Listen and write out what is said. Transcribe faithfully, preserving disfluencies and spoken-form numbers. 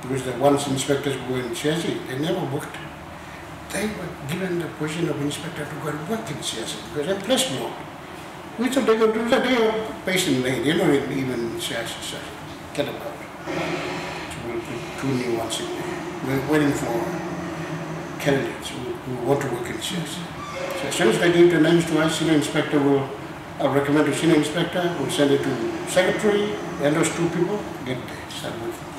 because the ones inspectors who were in Siassi, they never worked. They were given the position of inspector to go and work in Siassi because they're plus block. We thought they could do that. They are based in Lane. They don't even Siassi, so get about. So we'll put two new ones in there. We're waiting for candidates who, who want to work in Siassi. So as soon as they give the names to us, senior inspector will I'll recommend to senior inspector, we'll send it to secretary, and those two people get there, start working.